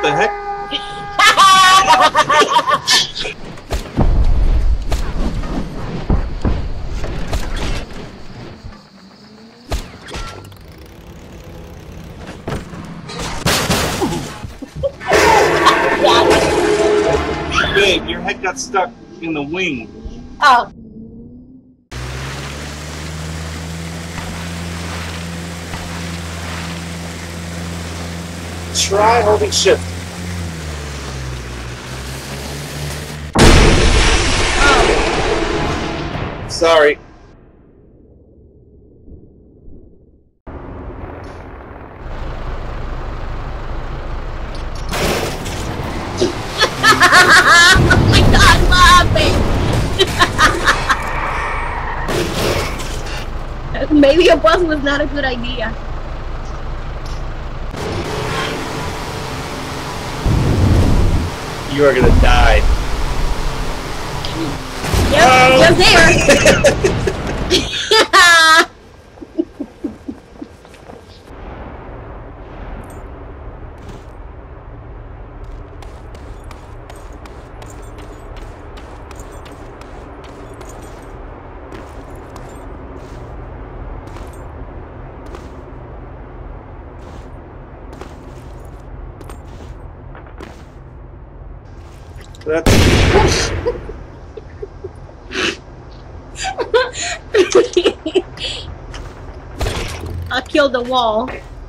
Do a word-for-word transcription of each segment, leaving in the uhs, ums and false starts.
What the heck? Babe, your head got stuck in the wing. Oh. Try holding shift. Oh. Sorry. Oh my god, Bobby! Maybe a bus was not a good idea. You are gonna die. Yep, oh. you're there. That's I killed the wall.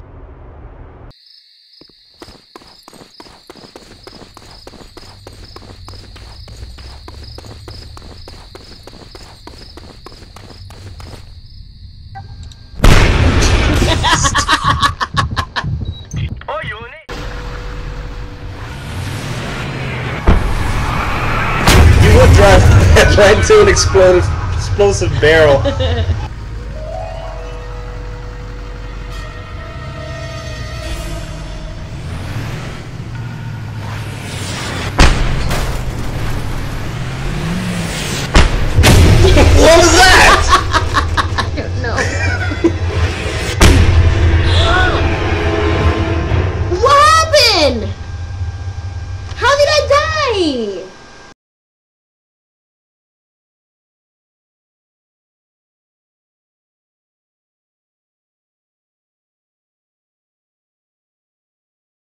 right into an explosive, explosive barrel. What was that? I don't know. What happened? How did I die?